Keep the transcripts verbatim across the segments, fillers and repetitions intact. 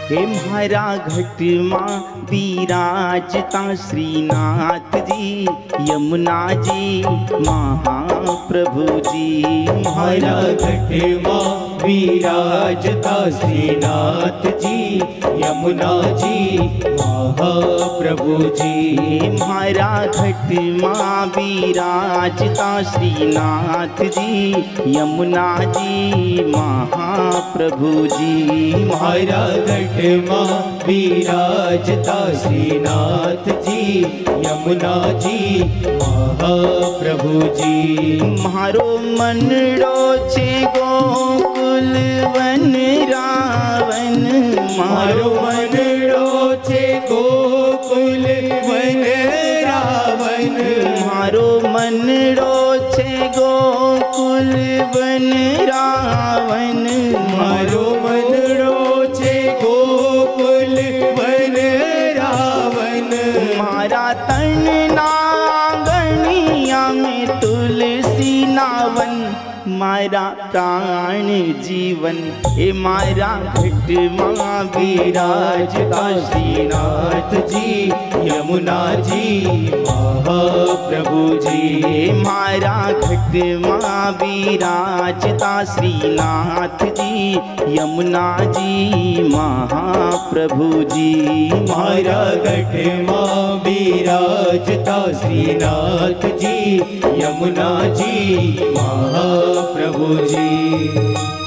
हे म्हारा घट मां विराजता श्रीनाथ जी, यमुना जी महाप्रभु जी। म्हारा घट मां विराजता श्रीनाथ जी, यमुना जी महाप्रभु जी। म्हारा घट मां विराजता श्रीनाथ जी, यमुना जी महाप्रभु जी। म्हारा घट मां विराजता श्रीनाथ जी, यमुना जी महाप्रभु जी। म्हारो मनड़ो छे गोकुल वन रावण, म्हारो मनड़ो छे गोकुल वन रावण। म्हारो मनड़ो छे गोकुल वन रावण, म्हारो मनड़ो छे गोकुल वन रावण। मारा तन नागणिया में तुलसी नावन, मारा प्राण जीवन। ए मारा घट मां विराजता श्रीनाथ जी, यमुना जी महाप्रभु जी। मारा घट मां विराजता श्रीनाथ जी, यमुना जी महाप्रभु जी। मारा घट मां विराजता श्रीनाथ जी, यमुना जी महाप्रभु जी।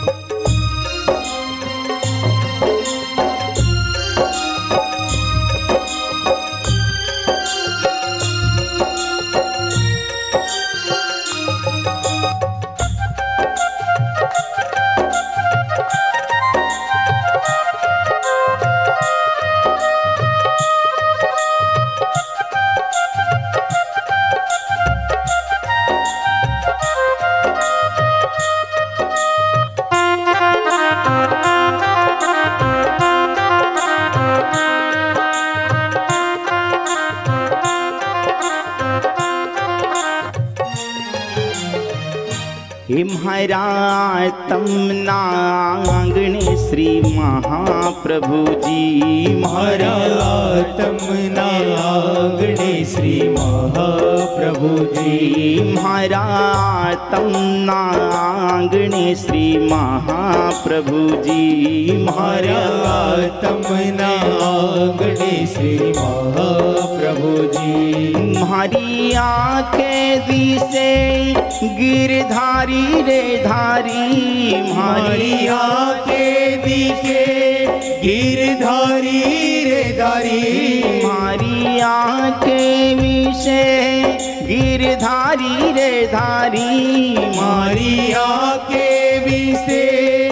हे म्हारा तमना आंगणे श्री महाप्रभु जी। म्हारा तमना आंगणे श्री महाप्रभु जी। म्हारा तमना आंगणे श्री महाप्रभु जी। म्हारा तमना आंगणे श्री महाप्रभु जी। म्हारी आंखें दिसे गिरधारी रे धारी, म्हारी आंखें दिसे गिरधारी रे धारी। म्हारी आंखें विषे गिरधारी रे धारी। म्हारी आंखें विषे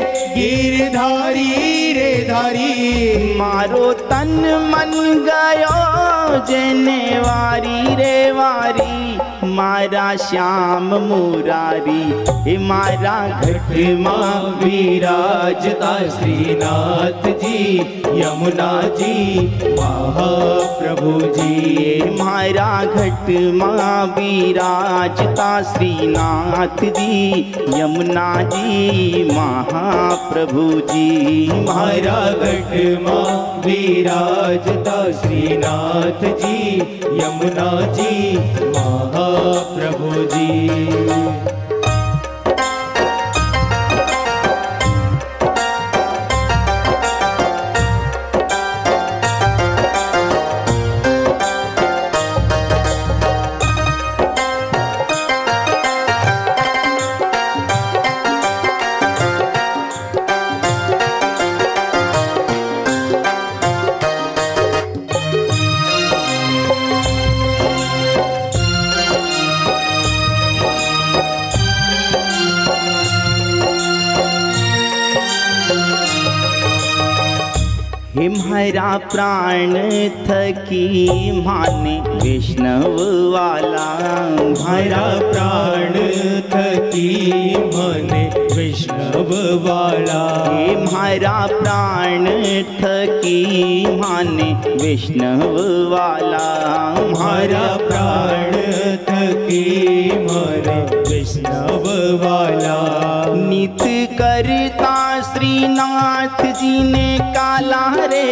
गिरधारी रे धारी। मारो तन मन गयो जनेवारी रे वारी, मारा श्याम मुरारी। हे मारा घट मां विराजता श्रीनाथ जी, यमुना जी महाप्रभु जी। मारा घट मां विराजता श्रीनाथ जी, यमुना जी महाप्रभु जी। मारा घट मां विराजता श्रीनाथ जी, यमुना जी महाप्रभु जी। हे म्हारा प्राण थकी माने वैष्णव वाला। म्हारा प्राण थकी माने वैष्णव वाला। हे म्हारा प्राण थकी माने वैष्णव वाला। म्हारा प्राण थकी माने वैष्णव वाला। नित करता श्रीनाथ जी ने काला रे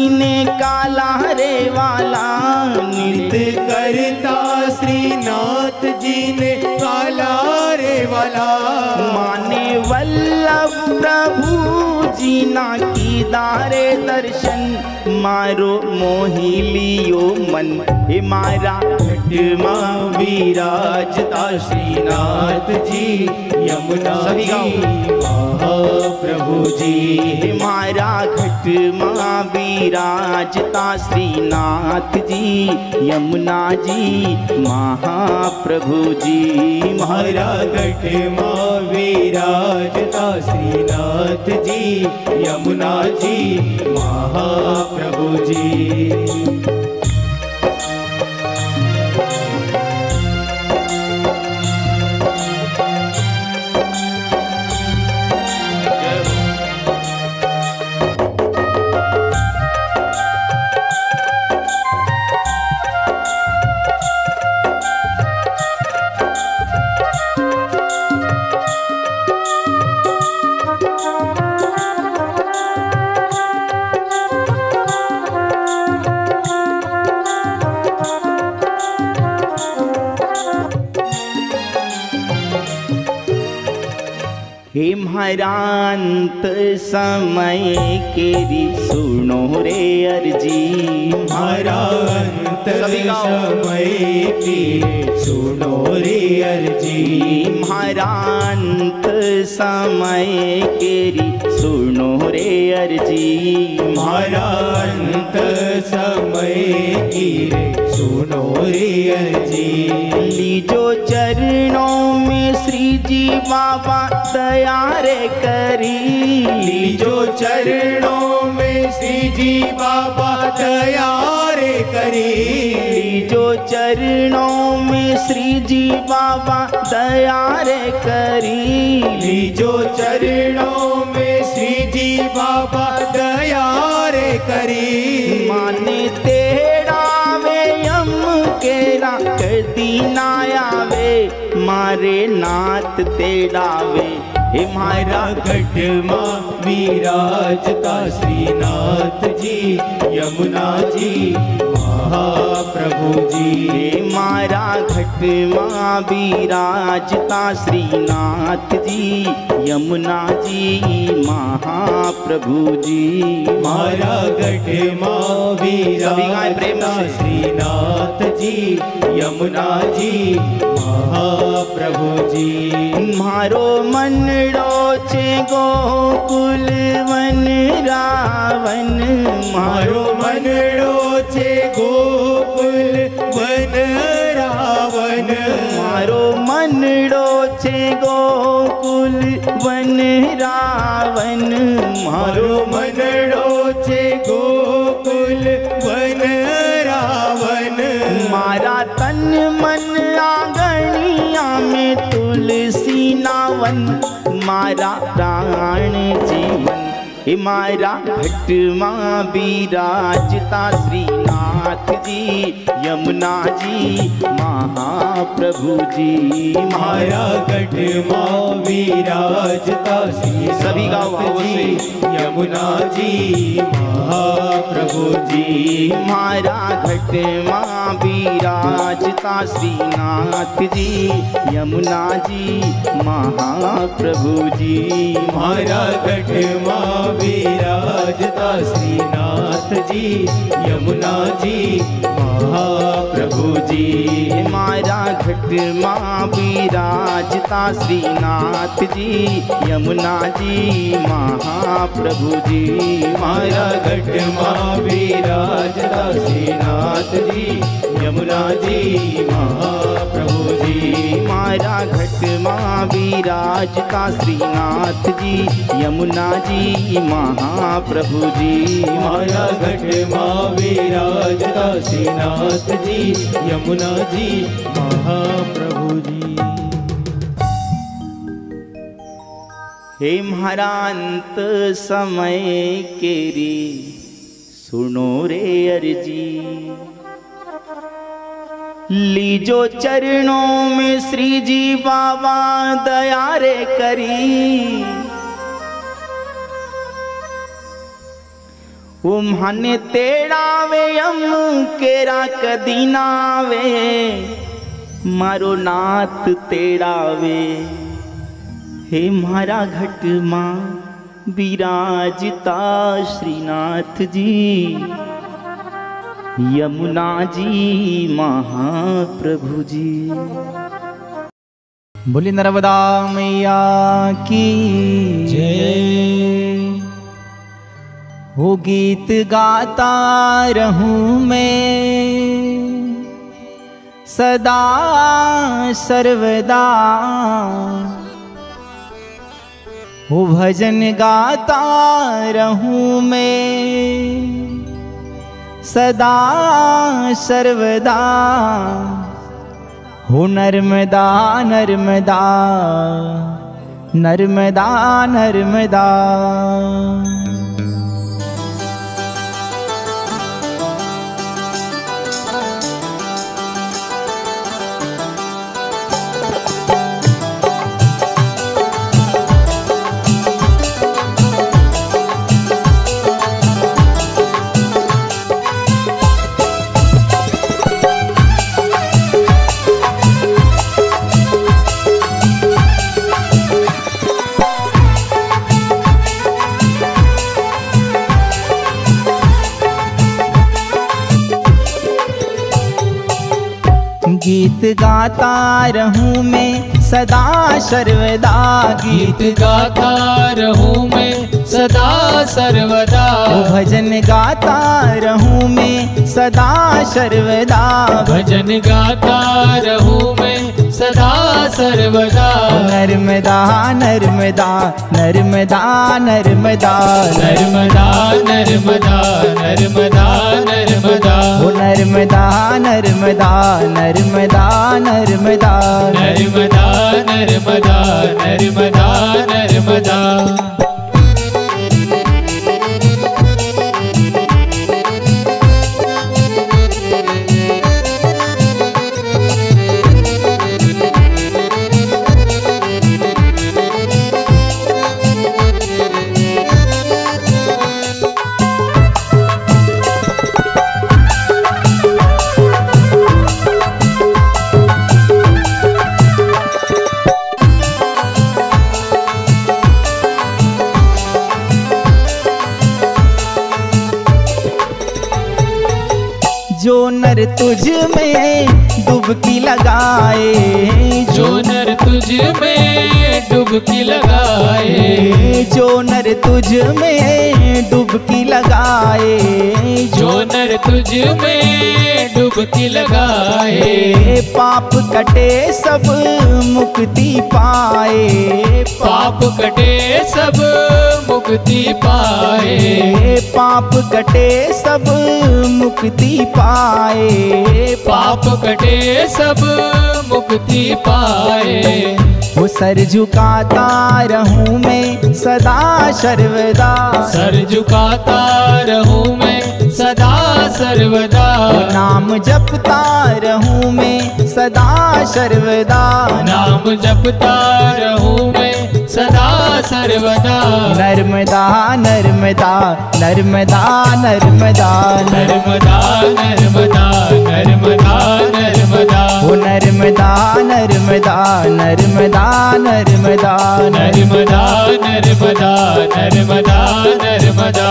ने काला रे वाला, नृत्य करता श्रीनाथ जी ने काला रे वाला। माने वल्लभ प्रभु जी ना की दारे दर्शन, मारो मोही लियो मन हे मारा घट मां विराजता श्रीनाथ जी यमुना जी महाप्रभु जी। मारा घट मां विराजता श्रीनाथ जी यमुना जी महाप्रभु जी। मारा घट मां विराजता श्रीनाथ जी यमुना जी महाप्रभु जी। हे महारांत समय केरी सुनो रे अर्जी, महारांत समय की सुनो रे अर्जी। महारांत समय केरी सुनो रे अर्जी, महारांत समय की सुनो रे अर्जी। लीजो चरणों में श्री जी बाबा दया रे करी, लीजो चरणों में श्री जी बाबा दया रे करी। लीजो चरणों में श्री जी बाबा दया रे करी, लीजो चरणों में श्री जी बाबा दया रे करी। माने तेरा वे यम केरा कदी ना आवे, मारे नाथ तेरा वे हे मारा घट मां विराजता श्रीनाथ जी यमुना जी महाप्रभु जी। मारा घट मां विराजता श्रीनाथ जी यमुना जी महाप्रभु जी। मारा घट मां विराजता श्रीनाथ जी यमुना जी महाप्रभु जी। मारो मन रोचे गोकुल वन रावण, मारो मन रोचे गोकुल वन रावण। मारो मन रोचे गोकुल वन रावण, मारो मन रोचे गोकुल वन रावण। मारा तन मन आंगनिया में तुलसी नावन, मारा प्राण जीवन हे मारा घट मां विराजता श्रीनाथ जी यमुना जी महाप्रभु जी। मारा घट मां विराजता श्री सभी गाँव जी यमुना जी महाप्रभु जी। मारा घट मां विराजता श्रीनाथ जी यमुना जी महाप्रभु जी। मारा घट मां विराजता श्रीनाथ जी यमुना जी महाप्रभु जी। मारा घट मां विराजता श्रीनाथ जी यमुना जी महाप्रभु जी। मारा घट मां विराजता श्रीनाथ जी यमुना जी महाप्रभु जी। मारा घट मां विराजता श्रीनाथ जी यमुना जी महाप्रभु जी। मारा घट मां विराजता श्रीनाथ जी यमुना जी महाप्रभु जी। हे महारांत समय केरी सुनो रे अर्जी, लीजो चरणों में श्री जी बाबा दया रे करी। वो माने तेड़ावे हम केरा कदी नावे मारो नाथ तेड़ावे। हे मारा घट मां विराजता श्रीनाथ जी यमुना जी महाप्रभु जी। बोली नर्मदा मैया की जय। वो गीत गाता रहूं मैं सदा सर्वदा, वो भजन गाता रहूं मैं सदा सर्वदा। हो नर्मदा नर्मदा नर्मदा नर्मदा। गीत गाता रहूं मैं सदा सर्वदा। गीत गाता रहूं मैं सदा सर्वदा। भजन गाता रहूं मैं सदा सर्वदा। भजन गाता रहूं मैं सदा सर्वदा। नर्मदा नर्मदा नर्मदा नर्मदा नर्मदा नर्मदा नर्मदा नर्मदा। ओ नर्मदा नर्मदा नर्मदा नर्मदा नर्मदा नर्मदा नर्मदा नर्मदा। जो नर तुझ में डुबकी लगाए, जो नर तुझ में डुबकी लगाए, जो नर तुझ में डुबकी लगाए, जो नर तुझ में डुबकी लगाए, पाप कटे सब मुक्ति पाए, पाप कटे सब मुक्ति पाए, पाप कटे सब मुक्ति पाए, पाप कटे सब मुक्ति पाए। वो सर झुकाता रहूं मैं सदा सर्वदा, सर झुकाता रहूं मैं सदा सर्वदा, वो नाम जपता रहूं मैं सदा सर्वदा, नाम जपता रहूं मैं सदा सर्वदा। नर्मदा नर्मदा नर्मदा नर्मदा नर्मदा नर्मदा नर्मदा नर्मदा। ओ नर्मदा नर्मदा नर्मदा नर्मदा नर्मदा नर्मदा नर्मदा नर्मदा।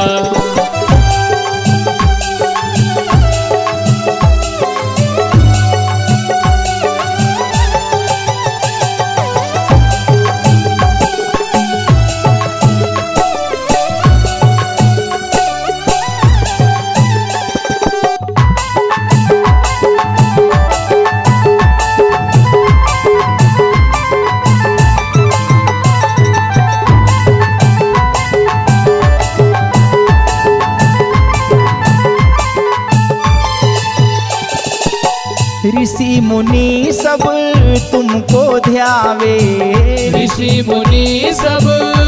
ऋषि मुनि सब तुमको ध्यावे, ऋषि मुनि सब तुम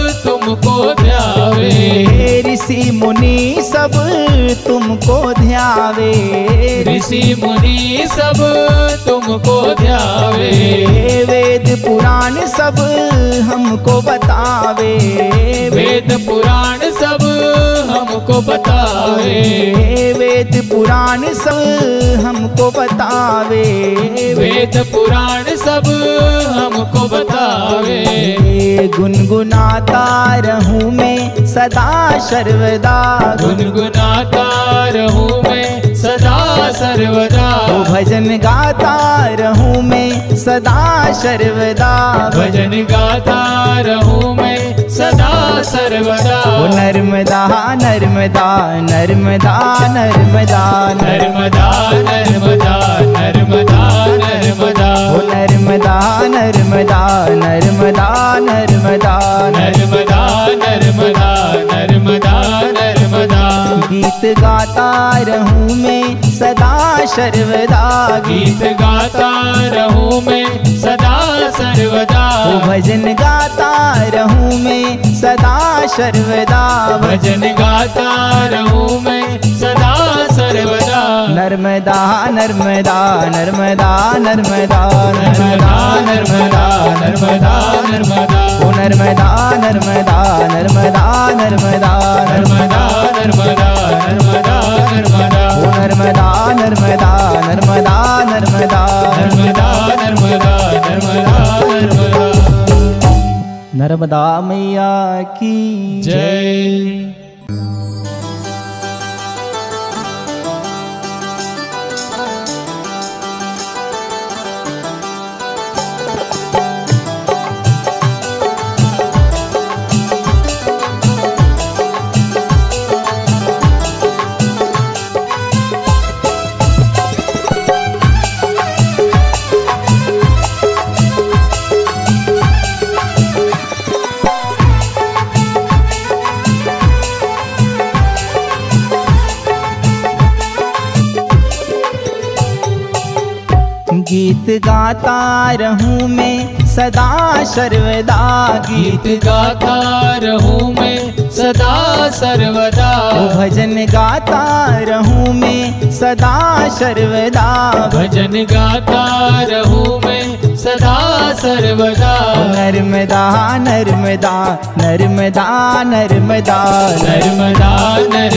तुमको ध्यावे। हे ऋषि मुनि सब तुमको ध्यावे। ऋषि मुनि सब तुमको ध्यावे। हे वेद पुराण सब हमको बतावे। वेद पुराण सब हमको बतावे। हे वेद पुराण सब हमको बतावे। वेद पुराण सब हमको बतावे। हे गुनगुनाता रहूं मैं सदा सर्वदा। गुनगुनाता रहूं मैं सदा सर्वदा। ओ भजन गाता रहूं मैं सदा सर्वदा। भजन गाता रहूं मैं सदा सर्वदा। ओ नर्मदा नर्मदा नर्मदा नर्मदा नर्मदा नर्मदा नर्मदा नर्मदा। ओ नर्मदा नर्मदा नर्मदा नर्मदा नर्मदा नर्मदा नर्मदा नर्मदा। गीत गाता रहूं मैं सदा सर्वदा। गीत गाता रहूं मैं सदा सर्वदा। ओ भजन गाता रहूं मैं सदा सर्वदा। भजन गाता रहूं मैं सदा सर्वदा। नर्मदा नर्मदा नर्मदा नर्मदा नर्मदा नर्मदा नर्मदा नर्मदा। ओ नर्मदा नर्मदा नर्मदा नर्मदा नर्मदा नर्मदा नर्मदा नर्मदा। ओ नर्मदा नर्मदा नर्मदा नर्मदा नर्मदा नर्मदा नर्मदा नर्मदा। नर्मदा मैया की जय। गीत गाता रहूं मैं सदा सर्वदा। गीत गाता रहूं मैं सदा सर्वदा। ओ भजन गाता रहूं मैं सदा सर्वदा। भजन गाता रहूं मैं सदा सर्वदा। नर्मदा नर्मदा नर्मदा नर्मदा नर्मदा नर्मदा।